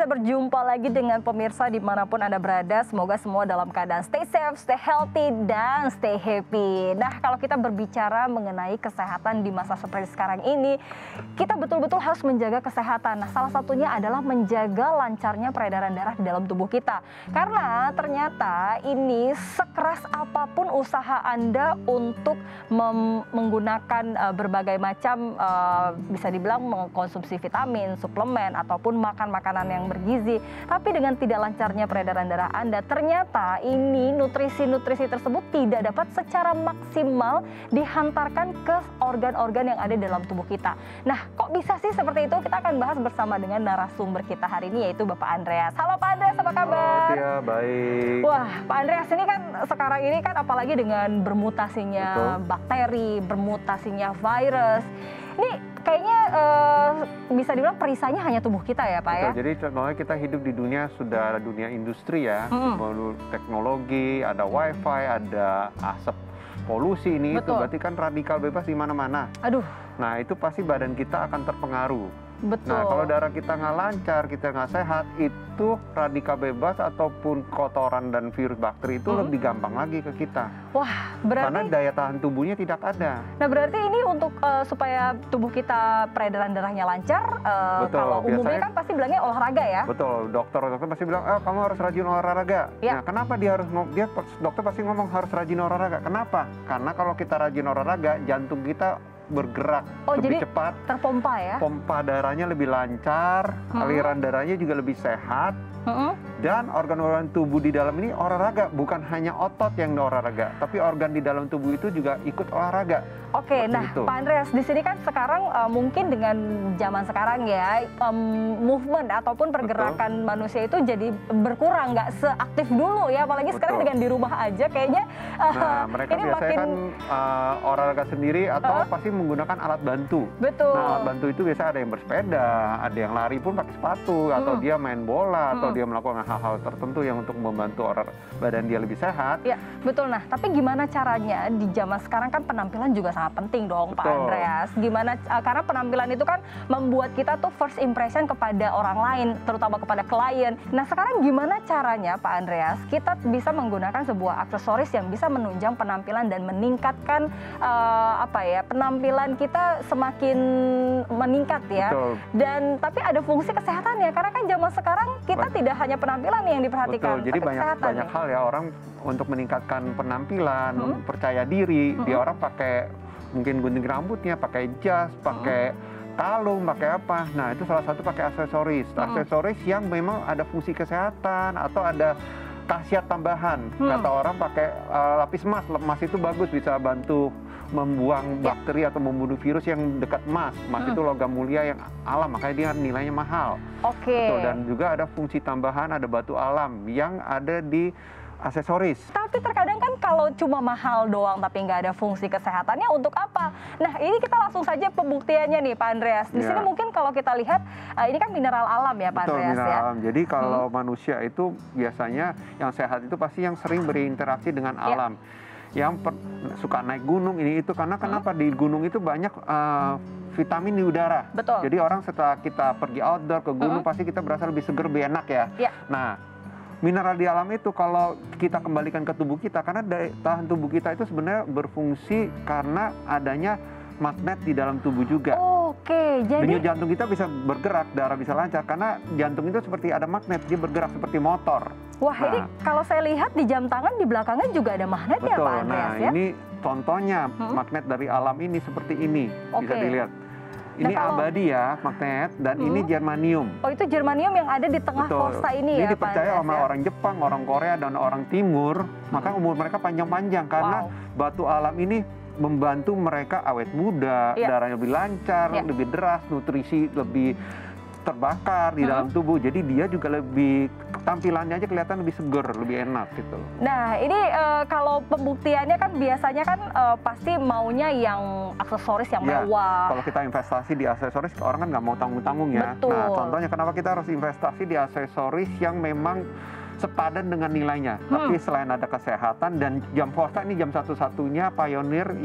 bisa berjumpa lagi dengan pemirsa dimanapun Anda berada. Semoga semua dalam keadaan stay safe, stay healthy, dan stay happy. Nah, kalau kita berbicara mengenai kesehatan di masa seperti sekarang ini, kita betul-betul harus menjaga kesehatan. Nah, salah satunya adalah menjaga lancarnya peredaran darah di dalam tubuh kita. Karena ternyata ini sekeras apapun usaha Anda untuk menggunakan berbagai macam, bisa dibilang mengkonsumsi vitamin, suplemen, ataupun makan makanan yang bergizi, tapi dengan tidak lancarnya peredaran darah Anda, ternyata ini nutrisi-nutrisi tersebut tidak dapat secara maksimal dihantarkan ke organ-organ yang ada dalam tubuh kita. Nah, kok bisa sih seperti itu? Kita akan bahas bersama dengan narasumber kita hari ini, yaitu Bapak Andreas. Halo Pak Andreas, apa kabar? Iya, baik. Wah, Pak Andreas ini kan sekarang ini kan apalagi dengan bermutasinya bakteri, bermutasinya virus. Ini kayaknya bisa dibilang perisainya hanya tubuh kita ya Pak. Betul, ya? jadi contohnya kita hidup di dunia sudah dunia industri ya, teknologi, ada wifi, ada asap polusi ini. Itu berarti kan radikal bebas di mana-mana. Aduh. Nah itu pasti badan kita akan terpengaruh. Betul. Nah kalau darah kita nggak lancar, kita nggak sehat, itu radikal bebas ataupun kotoran dan virus bakteri itu lebih gampang lagi ke kita. Wah, berarti karena daya tahan tubuhnya tidak ada. Nah berarti ini untuk supaya tubuh kita peredaran darahnya lancar, kalau umumnya kan pasti bilangnya olahraga ya. Betul, dokter pasti bilang, kamu harus rajin olahraga. Ya. Nah kenapa dokter pasti ngomong harus rajin olahraga. Kenapa? Karena kalau kita rajin olahraga, jantung kita bergerak lebih cepat, terpompa ya, pompa darahnya lebih lancar, aliran darahnya juga lebih sehat, dan organ-organ tubuh di dalam ini olahraga, bukan hanya otot yang olahraga, tapi organ di dalam tubuh itu juga ikut olahraga. Oke, nah Pak Andreas, di sini kan sekarang mungkin dengan zaman sekarang ya, movement ataupun pergerakan manusia itu jadi berkurang, nggak seaktif dulu ya, apalagi sekarang dengan di rumah aja kayaknya. Nah mereka ini biasanya kan olahraga sendiri atau pasti menggunakan alat bantu. Betul. Nah alat bantu itu biasa ada yang bersepeda, ada yang lari pun pakai sepatu, atau dia main bola, atau dia melakukan hal-hal tertentu yang untuk membantu badan dia lebih sehat. Ya, betul. Nah, tapi gimana caranya di zaman sekarang kan penampilan juga sangat penting dong, Pak Andreas. Gimana, karena penampilan itu kan membuat kita tuh first impression kepada orang lain, terutama kepada klien. Nah, sekarang gimana caranya, Pak Andreas, kita bisa menggunakan sebuah aksesoris yang bisa menunjang penampilan dan meningkatkan penampilan kita semakin meningkat ya. Betul. Dan tapi ada fungsi kesehatan ya, karena kan zaman sekarang kita tidak hanya penampilan yang diperhatikan. Betul, jadi banyak hal ya orang untuk meningkatkan penampilan, percaya diri, dia orang pakai mungkin gunting rambutnya, pakai jas, pakai kalung, pakai apa. Nah, itu salah satu pakai aksesoris. Aksesoris yang memang ada fungsi kesehatan atau ada khasiat tambahan. Kata orang pakai lapis emas. Emas itu bagus, bisa bantu membuang bakteri atau membunuh virus yang dekat emas. Emas itu logam mulia yang alam, makanya dia nilainya mahal. Betul, dan juga ada fungsi tambahan, ada batu alam yang ada di aksesoris. Tapi terkadang kan kalau cuma mahal doang tapi nggak ada fungsi kesehatannya, untuk apa? Nah, ini kita langsung saja pembuktiannya nih Pak Andreas. Di sini mungkin kalau kita lihat, ini kan mineral alam ya Pak Andreas. Mineral alam. Jadi kalau manusia itu biasanya yang sehat itu pasti yang sering berinteraksi dengan alam. Yang suka naik gunung ini itu, karena kenapa di gunung itu banyak vitamin di udara. Betul. Jadi orang setelah kita pergi outdoor ke gunung pasti kita berasa lebih seger, lebih enak ya. Nah, mineral di alam itu kalau kita kembalikan ke tubuh kita, karena daya tahan tubuh kita itu sebenarnya berfungsi karena adanya magnet di dalam tubuh juga. Jadi denyut jantung kita bisa bergerak, darah bisa lancar, karena jantung itu seperti ada magnet, dia bergerak seperti motor. Wah, ini kalau saya lihat di jam tangan di belakangnya juga ada magnet ya Pak Andreas ya? Ini contohnya magnet dari alam ini seperti ini, bisa dilihat. Ini abadi ya, magnet, dan ini germanium. Oh, itu germanium yang ada di tengah forsa ini ya, Ini dipercaya sama orang Jepang, orang Korea, dan orang Timur, maka umur mereka panjang-panjang, karena batu alam ini membantu mereka awet muda, darahnya lebih lancar, lebih deras, nutrisi lebih terbakar di dalam tubuh. Jadi dia juga lebih, tampilannya aja kelihatan lebih seger, lebih enak gitu. Nah, ini kalau pembuktiannya kan biasanya kan pasti maunya yang aksesoris yang mewah. Kalau kita investasi di aksesoris, orang kan nggak mau tanggung-tanggung ya. Betul. Nah, contohnya kenapa kita harus investasi di aksesoris yang memang sepadan dengan nilainya. Tapi selain ada kesehatan, dan jam Forsa ini jam satu-satunya pionir yang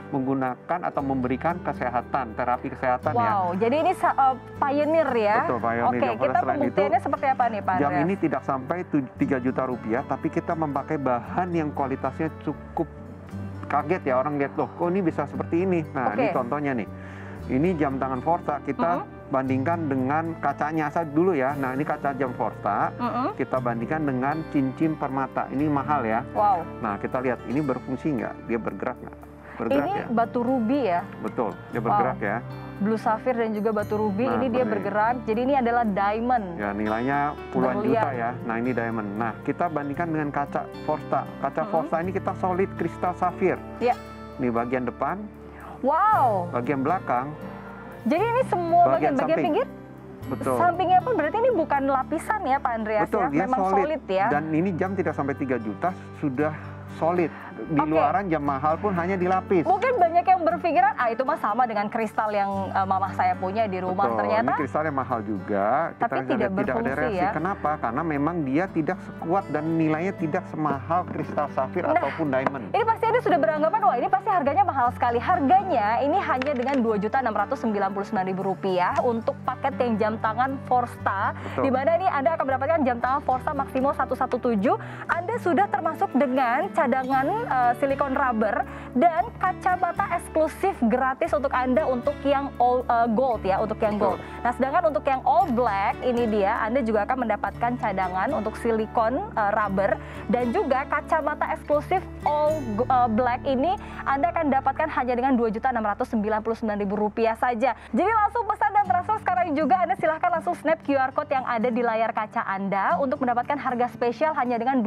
menggunakan atau memberikan kesehatan, terapi kesehatan ya. Wow, jadi ini pioneer ya. Betul, pioneer. Oke, kita Selain pembuktiannya itu, seperti apa nih Pak jam Andreas? ini tidak sampai 3 juta rupiah, tapi kita memakai bahan yang kualitasnya cukup kaget ya, orang lihat loh, kok ini bisa seperti ini. Nah, Oke. ini contohnya nih. Ini jam tangan Forza, kita bandingkan dengan kacanya saja dulu ya. Nah, ini kaca jam Forza, kita bandingkan dengan cincin permata. Ini mahal ya. Wow. Nah, kita lihat ini berfungsi nggak? Dia bergerak nggak? Bergerak Ini ya? batu ruby ya, Betul, dia bergerak ya. blue sapphire dan juga batu ruby. Nah, Ini dia ini. bergerak. Jadi ini adalah diamond. Ya, nilainya puluhan Berlian. juta ya. Nah, ini diamond. Nah, kita bandingkan dengan kaca Forza. Kaca Forza ini kita solid kristal safir. Ya. Ini bagian depan, Wow. bagian belakang, Jadi ini semua Bagian bagian samping. pinggir, betul. sampingnya pun berarti ini bukan lapisan ya Pak Andreas Betul, ya, dia memang solid ya. Dan ini jam tidak sampai 3 juta, sudah solid. Di Oke. luaran jam mahal pun hanya dilapis. Mungkin banyak yang berpikiran, itu mah sama dengan kristal yang mamah saya punya di rumah. Betul, Ternyata ini kristalnya mahal juga. Tapi Kita tidak lihat tidak ada berfungsi reaksi. ya. Kenapa? Karena memang dia tidak sekuat dan nilainya tidak semahal kristal safir Nah, ataupun diamond. ini pasti Anda sudah beranggapan, wah ini pasti harganya mahal sekali. Harganya ini hanya dengan Rp2.699.000 untuk paket yang jam tangan Forza. Betul. Di mana ini Anda akan mendapatkan jam tangan Forza Maximo 117. Anda sudah termasuk dengan cadangan silikon rubber dan kacamata eksklusif gratis untuk Anda untuk yang all gold ya, untuk yang gold. Nah, sedangkan untuk yang all black ini dia Anda juga akan mendapatkan cadangan untuk silikon rubber dan juga kacamata eksklusif all black ini Anda akan dapatkan hanya dengan Rp2.699.000 saja. Jadi langsung pesan dan transfer sekarang juga. Anda silahkan langsung snap QR code yang ada di layar kaca Anda untuk mendapatkan harga spesial hanya dengan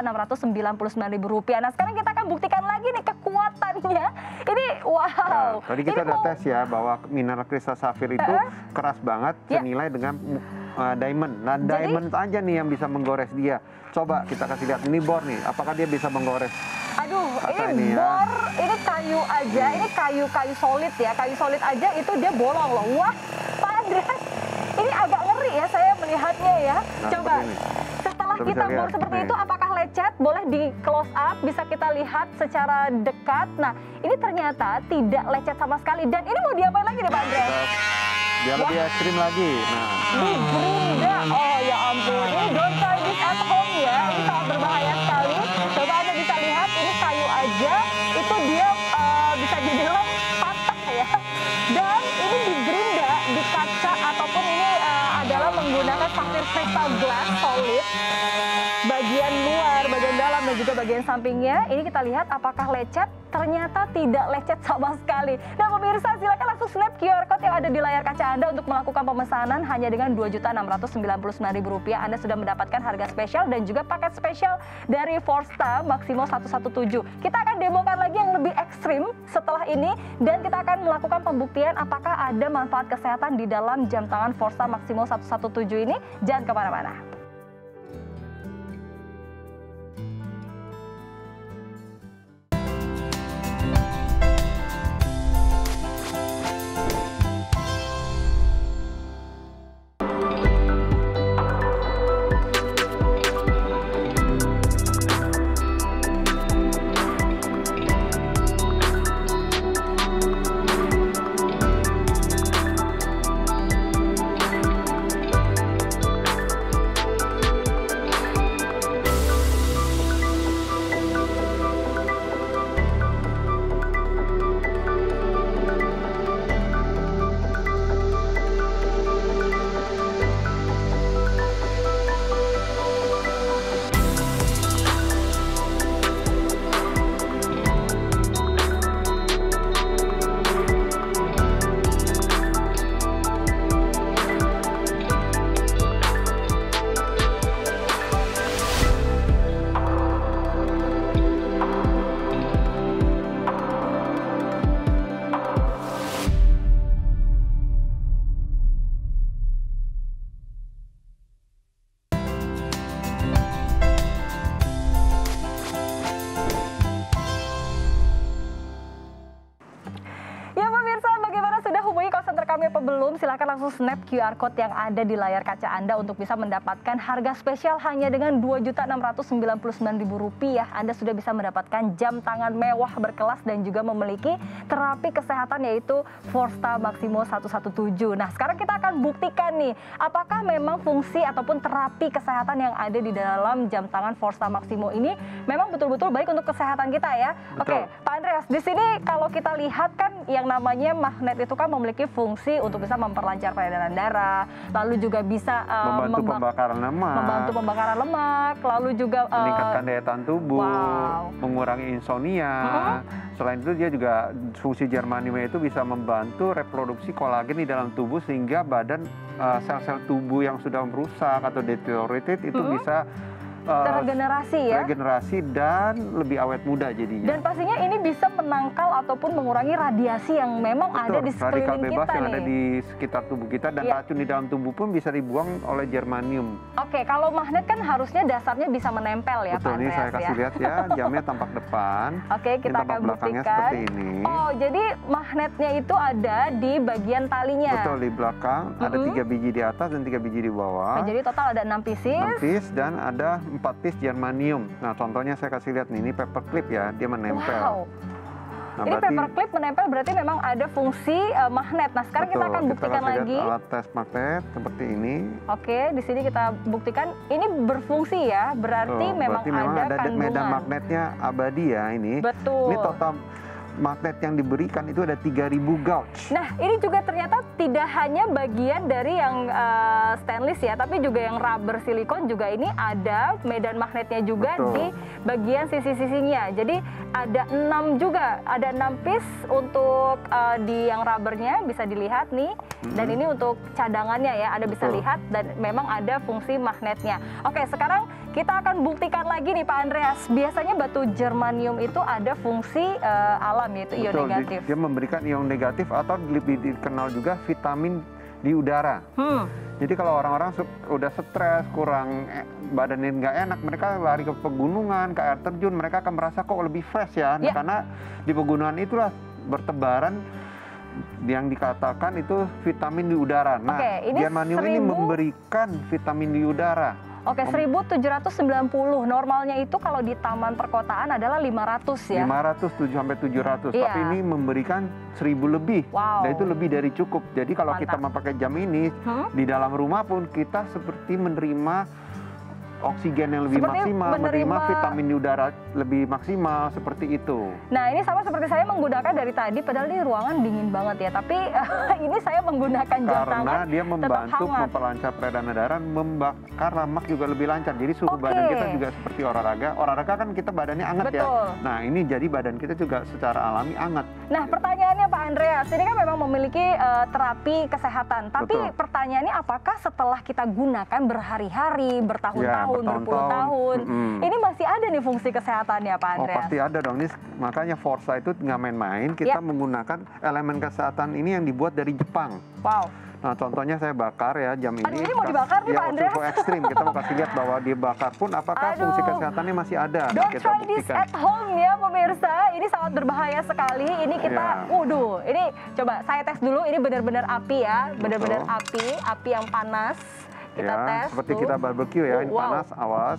Rp2.699.000. Nah, sekarang kita akan buktikan lagi nih kekuatannya. Ini wow. Nah, tadi kita Ini udah mau- tes ya bahwa mineral kristal safir itu keras banget, Ya. senilai dengan diamond. Nah, Jadi- diamond aja nih yang bisa menggores dia. Coba kita kasih lihat ini bor nih, apakah dia bisa menggores? Aduh, Kaca ini ini ya. bor, ini kayu aja, ini kayu solid ya, kayu solid aja itu dia bolong loh. Wah, Pak Andreas, ini agak ngeri ya saya melihatnya ya. Nah, Coba, seperti ini. setelah Kita kita bisa bor lihat, seperti nih. itu, apakah lecet? Boleh di close up, bisa kita lihat secara dekat. Nah, ini ternyata tidak lecet sama sekali. Dan ini mau diapain lagi nih Pak Andreas? Dia lebih ekstrim lagi. Nah, Di gerinda, oh ya ampun, ini don't try this at home ya, ini sangat berbahaya sekali. Coba Anda bisa lihat, ini kayu aja, itu dia bisa dibilang patah ya. Dan ini di gerinda, di kaca, ataupun ini adalah menggunakan sapphire crystal glass solid. Bagian luar, bagian dalam, dan juga bagian sampingnya, ini kita lihat apakah lecet. Ternyata tidak lecet sama sekali. Nah pemirsa, silakan langsung snap QR code yang ada di layar kaca Anda untuk melakukan pemesanan hanya dengan Rp2.699.000. Anda sudah mendapatkan harga spesial dan juga paket spesial dari Forza Maximo 117. Kita akan demokan lagi yang lebih ekstrim setelah ini dan kita akan melakukan pembuktian apakah ada manfaat kesehatan di dalam jam tangan Forza Maximo 117 ini. Jangan kemana-mana. langsung snap QR Code yang ada di layar kaca Anda untuk bisa mendapatkan harga spesial hanya dengan Rp2.699.000. Anda sudah bisa mendapatkan jam tangan mewah berkelas dan juga memiliki terapi kesehatan yaitu Forsta Maximo 117. Nah, sekarang kita akan buktikan nih, apakah memang fungsi ataupun terapi kesehatan yang ada di dalam jam tangan Forsta Maximo ini memang betul-betul baik untuk kesehatan kita ya. Betul. Oke, Pak Andreas, di sini kalau kita lihat kan yang namanya magnet itu kan memiliki fungsi untuk bisa memperlancar peredaran darah, lalu juga bisa membantu pembakaran lemak, lalu juga meningkatkan daya tahan tubuh, mengurangi insomnia. Selain itu dia juga fungsi germanium itu bisa membantu reproduksi kolagen di dalam tubuh sehingga badan sel-sel tubuh yang sudah merusak atau deteriorated itu bisa regenerasi dan lebih awet muda jadinya. Dan pastinya ini bisa menangkal ataupun mengurangi radiasi yang memang ada di sekeliling radikal bebas kita yang nih. ada di sekitar tubuh kita dan racun di dalam tubuh pun bisa dibuang oleh germanium. Oke, kalau magnet kan harusnya dasarnya bisa menempel ya, Betul, Pak Andreas, ini saya kasih lihat ya, jamnya tampak depan. Oke, kita akan belakangnya buktikan. seperti ini. Oh, jadi magnetnya itu ada di bagian talinya. Betul, di belakang ada 3 biji di atas dan 3 biji di bawah. Oke, jadi total ada 6 pieces. 6 piece dan ada 4 piece germanium. Nah, contohnya saya kasih lihat nih, ini paperclip ya, dia menempel. Wow. Nah, ini paperclip menempel berarti memang ada fungsi magnet. Nah, sekarang kita akan buktikan lagi. Alat tes magnet seperti ini. Oke, di sini kita buktikan ini berfungsi ya, berarti memang ada kandungan. Medan magnetnya abadi ya ini. Betul. Ini total magnet yang diberikan itu ada 3.000 gauge. Nah, ini juga ternyata tidak hanya bagian dari yang stainless ya, tapi juga yang rubber silikon juga ini ada medan magnetnya juga. Betul. Di bagian sisi-sisinya. Jadi ada 6 juga, ada 6 piece untuk di yang rubbernya bisa dilihat nih. Dan ini untuk cadangannya ya, Anda bisa lihat dan memang ada fungsi magnetnya. Oke, sekarang kita akan buktikan lagi nih Pak Andreas. Biasanya batu germanium itu ada fungsi alam yaitu ion negatif. Dia memberikan ion negatif atau lebih dikenal juga vitamin di udara. Jadi kalau orang-orang udah stres, kurang badannya nggak enak, mereka lari ke pegunungan, ke air terjun, mereka akan merasa kok lebih fresh ya. Nah, karena di pegunungan itulah bertebaran yang dikatakan itu vitamin di udara. Nah, germanium ini memberikan vitamin di udara. Oke, 1.790. Normalnya itu kalau di taman perkotaan adalah 500 ya. 500 sampai 700. Tapi ini memberikan 1.000 lebih. Wow. Dan itu lebih dari cukup. Jadi kalau kita memakai jam ini di dalam rumah pun kita seperti menerima oksigen yang lebih maksimal, menerima vitamin di udara lebih maksimal, seperti itu. Nah, ini sama seperti saya menggunakan dari tadi, padahal di ruangan dingin banget ya. Tapi ini saya menggunakan jam tangan. Karena dia membantu memperlancar peredaran darah, membakar lemak juga lebih lancar. Jadi suhu badan kita juga seperti olahraga. Olahraga kan kita badannya hangat ya. Nah, ini jadi badan kita juga secara alami hangat. Nah, pertanyaannya Pak Andreas, ini kan memang memiliki terapi kesehatan. Tapi pertanyaannya apakah setelah kita gunakan berhari-hari, bertahun-tahun, berpuluh tahun, ini masih ada nih fungsi kesehatannya Pak Andreas? Oh, pasti ada dong. Ini makanya Forsta itu nggak main-main. Kita menggunakan elemen kesehatan ini yang dibuat dari Jepang. Wow. Nah, contohnya saya bakar ya jam ini. Aduh, ini mau dibakar nih Pak Andreas? Cukup ekstrim. Kita mau kasih lihat bahwa dia bakar pun apakah fungsi kesehatannya masih ada. Don't try this at home ya pemirsa. Ini sangat berbahaya sekali. Ini kita, ini coba saya tes dulu. Ini benar-benar api ya, benar-benar api yang panas. Kita tes seperti kita barbecue ya, ini panas, awas.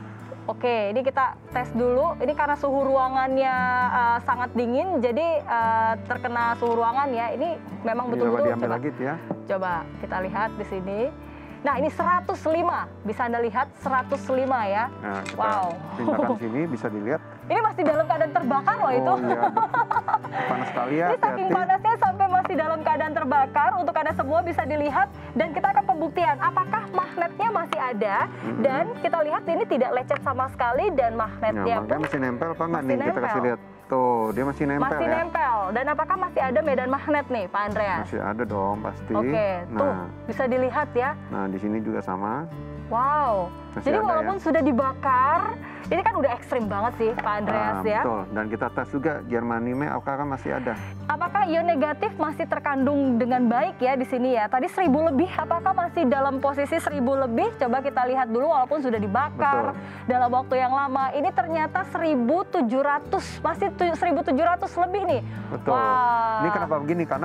Oke, ini kita tes dulu. Ini karena suhu ruangannya sangat dingin, jadi terkena suhu ruangan ya. Ini memang betul-betul. Diambil lagi ya. Coba kita lihat di sini. Nah, ini 105. Bisa Anda lihat 105 ya. Nah, kita pindakan sini bisa dilihat. Ini masih dalam keadaan terbakar loh itu. Iya. Panas sekali ya. Ini saking panasnya sampai masih dalam keadaan terbakar. Untuk Anda semua bisa dilihat dan kita akan pembuktian apakah magnetnya masih ada dan kita lihat ini tidak lecet sama sekali dan magnetnya pun masih nempel apa enggak nih? Kita kasih lihat. Tuh, dia masih nempel masih nempel. Dan apakah masih ada medan magnet nih, Pak Andreas? Masih ada dong, pasti. Oke, tuh bisa dilihat ya. Nah, di sini juga sama. Wow. Masih jadi walaupun sudah dibakar, ini kan udah ekstrim banget sih, Pak Andreas ya. Betul. Dan kita tes juga germaniumnya apakah masih ada. Apakah ion negatif masih terkandung dengan baik ya di sini ya? Tadi 1.000 lebih, apakah masih dalam posisi 1.000 lebih? Coba kita lihat dulu walaupun sudah dibakar dalam waktu yang lama. Ini ternyata 1.700, masih 1.700 lebih nih. Betul. Ini kenapa begini? Karena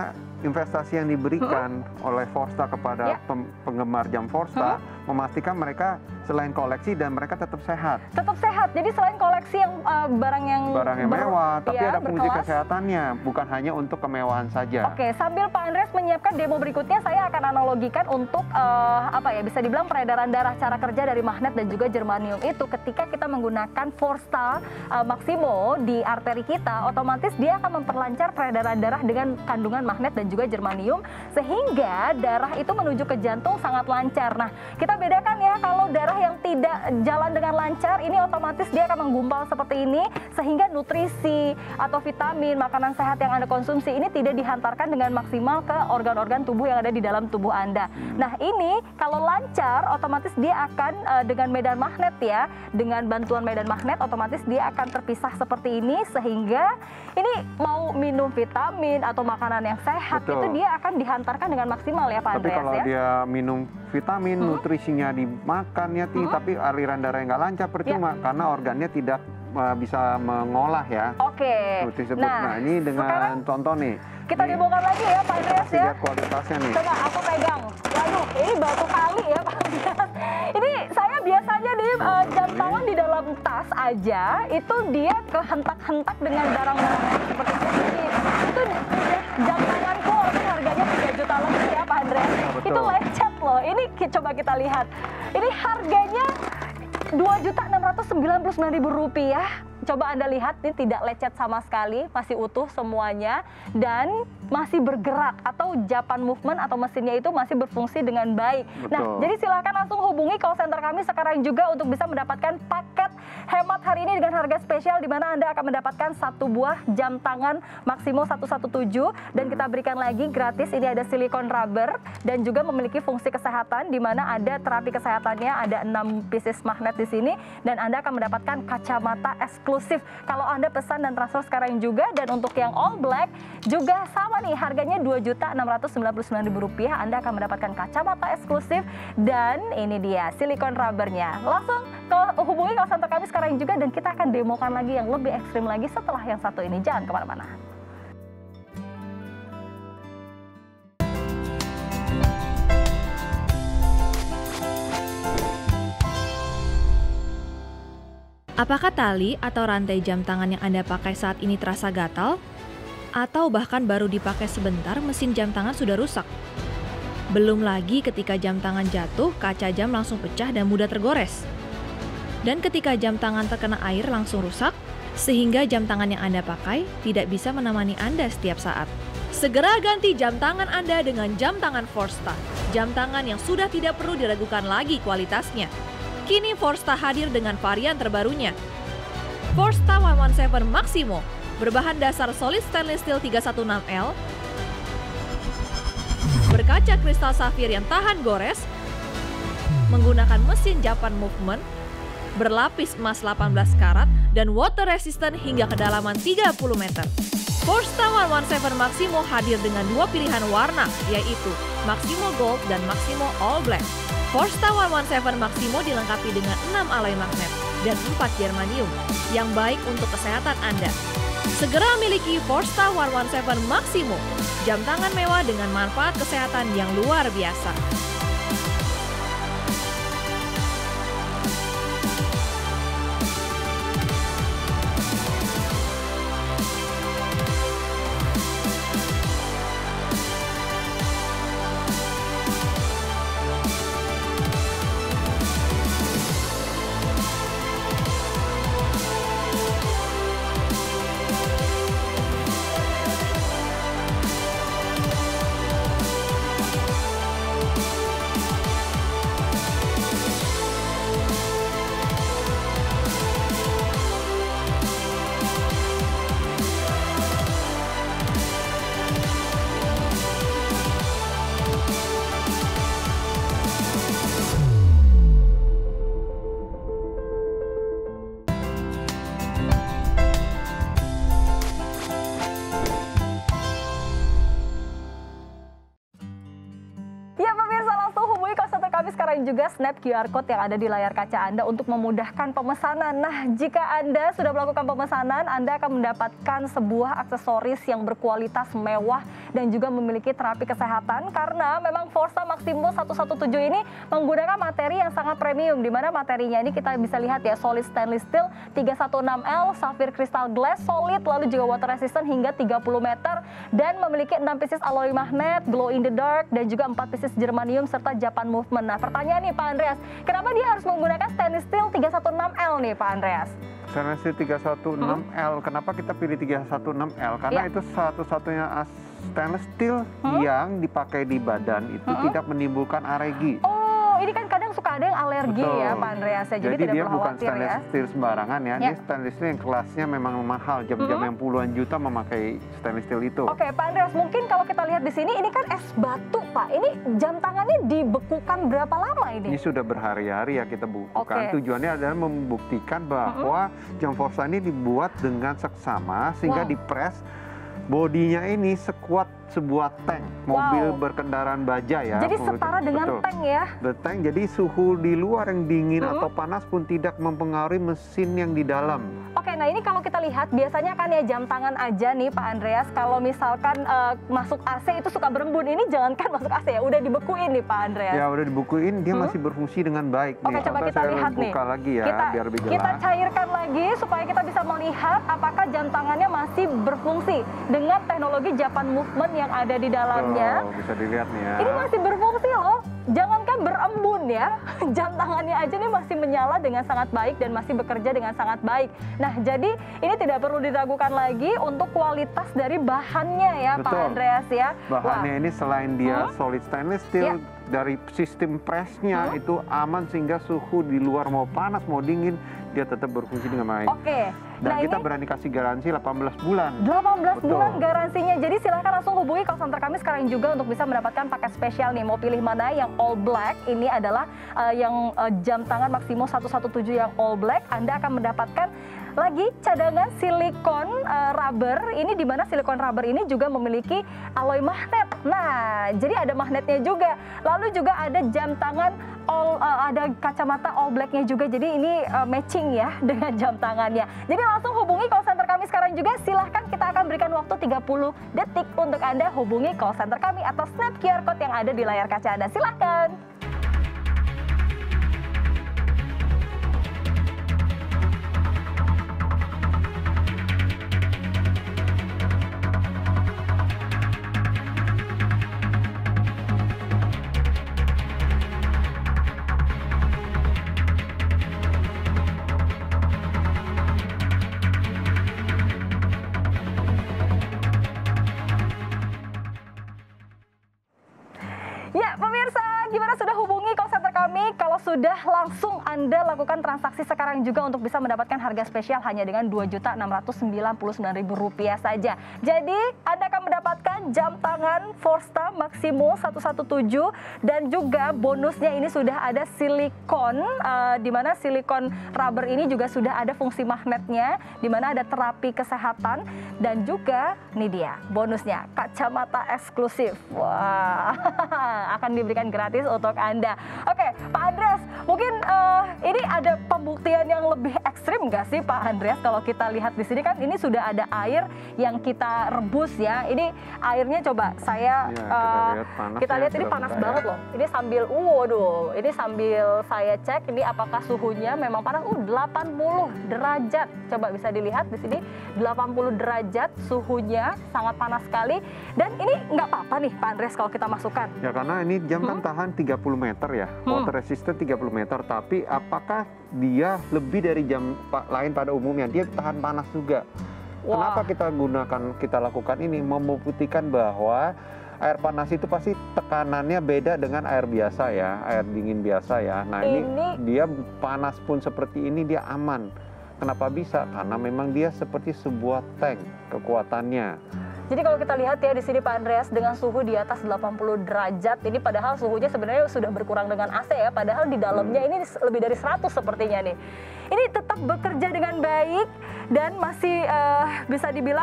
investasi yang diberikan oleh Forsta kepada penggemar jam Forsta memastikan mereka selain koleksi dan mereka tetap sehat. Tetap sehat. Jadi selain koleksi yang barang yang mewah, tapi ada fungsi berkelas, kesehatannya, bukan hanya untuk kemewahan saja. Oke, sambil Pak Andreas menyiapkan demo berikutnya, saya akan analogikan untuk bisa dibilang peredaran darah, cara kerja dari magnet dan juga germanium itu ketika kita menggunakan Forsta Maximo di arteri kita, otomatis dia akan memperlancar peredaran darah dengan kandungan magnet dan juga germanium sehingga darah itu menuju ke jantung sangat lancar. Nah, kita bedakan ya, kalau darah yang tidak jalan dengan lancar ini otomatis dia akan menggumpal seperti ini sehingga nutrisi atau vitamin, makanan sehat yang Anda konsumsi ini tidak dihantarkan dengan maksimal ke organ-organ tubuh yang ada di dalam tubuh Anda. Nah, ini kalau lancar otomatis dia akan dengan medan magnet ya, dengan bantuan medan magnet otomatis dia akan terpisah seperti ini sehingga ini mau minum vitamin atau makanan yang sehat itu dia akan dihantarkan dengan maksimal ya Pak Andreas. Tapi kalau dia minum vitamin, nutrisinya dimakan ya, tapi aliran darahnya nggak lancar percuma karena organnya tidak bisa mengolah ya. Oke. Nah, ini dengan contoh nih. Kita demokan lagi ya Pak Andreas ya. Lihat kualitasnya nih. Coba aku pegang. Waduh, ini batu kali ya Pak Andreas. Ini saya biasanya di jam tangan di dalam tas aja itu dia kehentak-hentak dengan barang-barang seperti ini. Itu jam tanganku walaupun harganya 3 juta lebih ya Pak Andreas. Itu lecet loh. Ini coba kita lihat. Ini harganya Rp2.699.000. Coba Anda lihat, ini tidak lecet sama sekali, masih utuh semuanya dan masih bergerak atau Japan movement atau mesinnya itu masih berfungsi dengan baik. Nah, jadi silakan langsung hubungi call center kami sekarang juga untuk bisa mendapatkan paket hemat hari ini dengan harga spesial di mana Anda akan mendapatkan satu buah jam tangan Maximo 117 dan kita berikan lagi gratis, ini ada silikon rubber dan juga memiliki fungsi kesehatan di mana ada terapi kesehatannya, ada 6 pieces magnet di sini dan Anda akan mendapatkan kacamata eksklusif kalau Anda pesan dan transfer sekarang juga. Dan untuk yang all black juga sama nih, harganya Rp2.699.000. Anda akan mendapatkan kacamata eksklusif dan ini dia silikon rubbernya. Langsung hubungi call center kami sekarang juga dan kita akan demokan lagi yang lebih ekstrim lagi setelah yang satu ini. Jangan kemana-mana. Apakah tali atau rantai jam tangan yang Anda pakai saat ini terasa gatal? Atau bahkan baru dipakai sebentar mesin jam tangan sudah rusak? Belum lagi ketika jam tangan jatuh, kaca jam langsung pecah dan mudah tergores. Dan ketika jam tangan terkena air langsung rusak, sehingga jam tangan yang Anda pakai tidak bisa menemani Anda setiap saat. Segera ganti jam tangan Anda dengan jam tangan Forsta. Jam tangan yang sudah tidak perlu diragukan lagi kualitasnya. Kini Forsta hadir dengan varian terbarunya. Forsta 117 Maximo berbahan dasar solid stainless steel 316L, berkaca kristal safir yang tahan gores, menggunakan mesin Japan movement, berlapis emas 18 karat, dan water resistant hingga kedalaman 30 meter. Forsta 117 Maximo hadir dengan 2 pilihan warna, yaitu Maximo Gold dan Maximo All Black. Forsta 117 Maximo dilengkapi dengan 6 alloy magnet dan 4 germanium yang baik untuk kesehatan Anda. Segera miliki Forsta 117 Maximo, jam tangan mewah dengan manfaat kesehatan yang luar biasa. dan juga snap QR Code yang ada di layar kaca Anda untuk memudahkan pemesanan. Nah, jika Anda sudah melakukan pemesanan, Anda akan mendapatkan sebuah aksesoris yang berkualitas mewah dan juga memiliki terapi kesehatan, karena memang Forza Maximo 117 ini menggunakan materi yang sangat premium, di mana materinya ini kita bisa lihat ya, solid stainless steel 316L, sapphire crystal glass solid, lalu juga water resistant hingga 30 meter, dan memiliki 6 pieces alloy magnet, glow in the dark, dan juga 4 pieces germanium serta Japan movement. Nah, pertanyaan nih Pak Andreas, kenapa dia harus menggunakan stainless steel 316L nih Pak Andreas? Stainless steel 316L, kenapa kita pilih 316L? Karena itu satu-satunya stainless steel yang dipakai di badan itu tidak menimbulkan alergi. Oh, ini kan kadang suka ada yang alergi ya Pak Andreas ya, jadi tidak dia perlu bukan khawatir stainless ya. steel sembarangan ya, dia stainless steel yang kelasnya memang mahal, jam-jam yang puluhan juta memakai stainless steel itu. Oke Pak Andreas, mungkin kalau kita lihat di sini, ini kan es batu Pak, ini jam tangannya dibekukan berapa lama ini? Ini sudah berhari-hari ya kita bukukan, tujuannya adalah membuktikan bahwa jam Forza ini dibuat dengan seksama sehingga dipres bodinya ini sekuat sebuah tank mobil berkendaraan baja ya. Jadi setara dengan tank ya? Tank, jadi suhu di luar yang dingin atau panas pun tidak mempengaruhi mesin yang di dalam. Oke, nah ini kalau kita lihat biasanya kan ya jam tangan aja nih Pak Andreas, kalau misalkan masuk AC itu suka berembun, ini jangankan masuk AC ya, udah dibekuin nih Pak Andreas. Ya udah dibekuin, dia masih berfungsi dengan baik nih. Oke, coba kita lihat nih. Buka lagi ya, biar lebih jelas. Kita cairkan lagi supaya kita bisa melihat apakah jam tangannya masih berfungsi dengan teknologi Japan movement yang ada di dalamnya. Bisa dilihat nih ya. Ini masih berfungsi loh. Jangankan berembun ya, jam tangannya aja nih masih menyala dengan sangat baik dan masih bekerja dengan sangat baik. Nah, jadi ini tidak perlu diragukan lagi untuk kualitas dari bahannya ya Pak Andreas ya. Bahannya ini selain dia solid stainless steel, dari sistem presnya itu aman sehingga suhu di luar mau panas mau dingin dia tetap berfungsi dengan baik. Oke. Dan kita berani kasih garansi 18 bulan. 18 bulan garansinya. Jadi silahkan langsung hubungi call center kami sekarang juga untuk bisa mendapatkan paket spesial nih. Mau pilih mana? Yang all black. Ini adalah yang jam tangan Maximo 117 yang all black. Anda akan mendapatkan lagi cadangan silikon rubber. Ini di mana silikon rubber ini juga memiliki alloy magnet. Nah, jadi ada magnetnya juga. Lalu juga ada jam tangan ada kacamata all blacknya juga. Jadi ini matching ya dengan jam tangannya. Jadi langsung hubungi call center kami sekarang juga. Silahkan, kita akan berikan waktu 30 detik untuk Anda hubungi call center kami atau snap QR Code yang ada di layar kaca Anda. Silahkan. Ya, pemirsa, gimana sudah hubungi call center kami? Kalau sudah, langsung Anda lakukan transaksi sekarang juga untuk bisa mendapatkan harga spesial hanya dengan Rp2.699.000 saja. Jadi, Anda akan mendapatkan jam tangan Forza Maximo 117 dan juga bonusnya ini sudah ada silikon, di mana silikon rubber ini juga sudah ada fungsi magnetnya, di mana ada terapi kesehatan, dan juga nih dia bonusnya, kacamata eksklusif. Wah, akan diberikan gratis untuk Anda. Oke, Pak Andreas, mungkin ini ada pembuktian yang lebih ekstrim nggak sih Pak Andreas? Kalau kita lihat di sini kan ini sudah ada air yang kita rebus ya. Ini airnya coba saya kita lihat ini panas banget loh. Ini sambil waduh, ini sambil saya cek ini apakah suhunya memang panas. 80 derajat. Coba bisa dilihat di sini 80 derajat suhunya, sangat panas sekali. Dan ini nggak apa-apa nih Pak Andreas kalau kita masukkan. Ya karena ini jam kan tahan 30 meter ya, water resistant 30 meter. Tapi apakah dia lebih dari jam lain pada umumnya? Dia tahan panas juga. Kenapa kita lakukan ini? Membuktikan bahwa air panas itu pasti tekanannya beda dengan air biasa ya, air dingin biasa ya. Nah ini dia panas pun seperti ini dia aman. Kenapa bisa? Karena memang dia seperti sebuah tank kekuatannya. Jadi kalau kita lihat ya di sini Pak Andreas dengan suhu di atas 80 derajat, ini padahal suhunya sebenarnya sudah berkurang dengan AC ya, padahal di dalamnya ini lebih dari 100 sepertinya nih. Ini tetap bekerja dengan baik dan masih bisa dibilang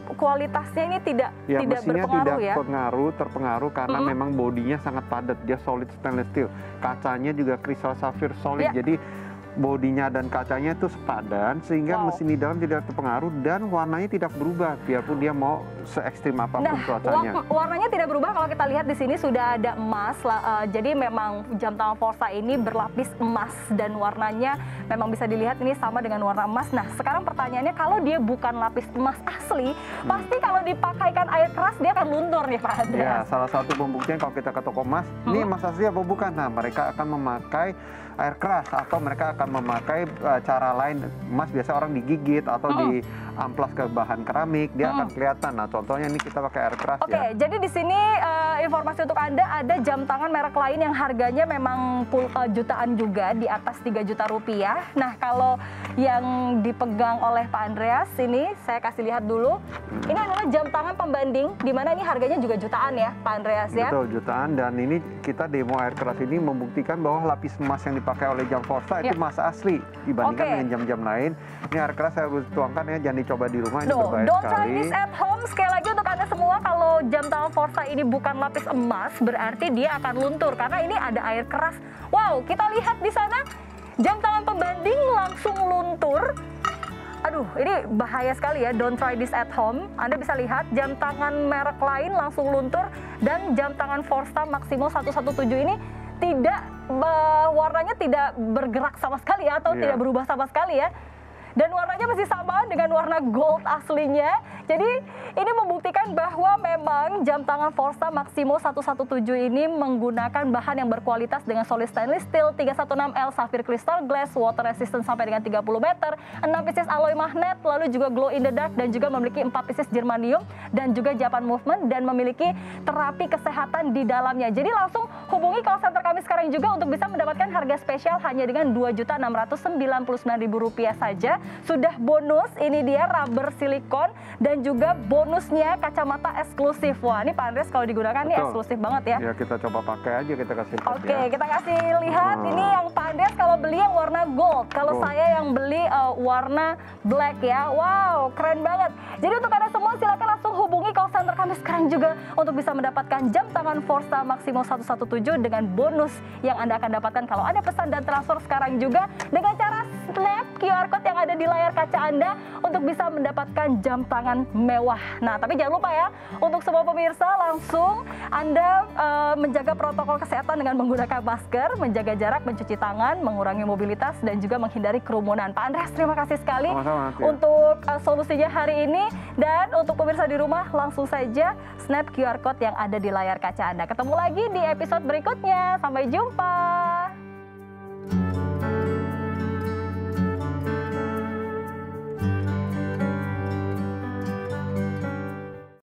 kualitasnya ini tidak mesinnya berpengaruh tidak ya? terpengaruh karena memang bodinya sangat padat, dia solid stainless steel. Kacanya juga kristal safir solid, jadi bodinya dan kacanya itu sepadan sehingga mesin di dalam tidak terpengaruh dan warnanya tidak berubah biarpun dia mau se ekstrim apapun cuacanya. Warnanya tidak berubah kalau kita lihat di sini sudah ada emas. Jadi memang jam tangan Forza ini berlapis emas dan warnanya memang bisa dilihat ini sama dengan warna emas. Nah, sekarang pertanyaannya kalau dia bukan lapis emas asli, pasti kalau dipakaikan air keras dia akan luntur nih Pak Andreas. Ya, salah satu pembuktian kalau kita ke toko emas, ini emas asli apa bukan? Nah, mereka akan memakai air keras atau mereka akan memakai cara lain. Emas biasa orang digigit atau diamplas ke bahan keramik, dia akan kelihatan. Nah, contohnya ini kita pakai air keras. Oke, jadi di sini informasi untuk Anda, ada jam tangan merek lain yang harganya memang jutaan juga, di atas 3 juta rupiah. Nah, kalau yang dipegang oleh Pak Andreas ini, saya kasih lihat dulu. Ini adalah jam tangan pembanding, di mana ini harganya juga jutaan ya, Pak Andreas ya? Betul, jutaan. Dan ini kita demo air keras ini membuktikan bahwa lapis emas yang dipakai oleh jam Forza itu emas asli dibandingkan dengan jam-jam lain. Ini air keras saya harus tuangkan ya, jangan dicoba di rumah, ini berbahaya don't sekali. try this at home. Sekali lagi untuk Anda semua, kalau jam tangan Forza ini bukan lapis emas, berarti dia akan luntur karena ini ada air keras. Wow, kita lihat di sana jam tangan pembanding langsung luntur. Aduh, ini bahaya sekali ya, don't try this at home. Anda bisa lihat jam tangan merek lain langsung luntur dan jam tangan Forza Maximo 117 ini tidak, warnanya tidak bergerak sama sekali ya, atau tidak berubah sama sekali ya. Dan warnanya masih sama dengan warna gold aslinya. Jadi ini membuktikan bahwa memang jam tangan Forza Maximo 117 ini menggunakan bahan yang berkualitas dengan solid stainless steel, 316L sapphire crystal glass, water resistant sampai dengan 30 meter, 6 pieces alloy magnet, lalu juga glow in the dark, dan juga memiliki 4 pieces germanium, dan juga Japan movement, dan memiliki terapi kesehatan di dalamnya. Jadi langsung hubungi call center kami sekarang juga untuk bisa mendapatkan harga spesial hanya dengan Rp2.699.000 saja. Sudah bonus, ini dia rubber silikon dan juga bonusnya kacamata eksklusif. Wah, ini Pak Andreas kalau digunakan ini eksklusif banget ya. Ya, kita coba pakai aja, kita kasih lihat. Oke, kita kasih lihat. Ini yang Pak Andreas kalau beli yang warna gold. Kalau saya yang beli warna black ya. Wow, keren banget. Jadi untuk Anda semua silakan langsung hubungi call center kami sekarang juga untuk bisa mendapatkan jam tangan Forza Maximo 117 dengan bonus yang Anda akan dapatkan kalau Anda pesan dan transfer sekarang juga dengan cara snap QR code yang ada di layar kaca Anda untuk bisa mendapatkan jam tangan mewah. Nah, tapi jangan lupa ya, untuk semua pemirsa langsung Anda menjaga protokol kesehatan dengan menggunakan masker, menjaga jarak, mencuci tangan, mengurangi mobilitas, dan juga menghindari kerumunan. Pak Andreas, terima kasih sekali untuk solusinya hari ini. Dan untuk pemirsa di rumah, langsung saja snap QR code yang ada di layar kaca Anda. Ketemu lagi di episode berikutnya. Sampai jumpa.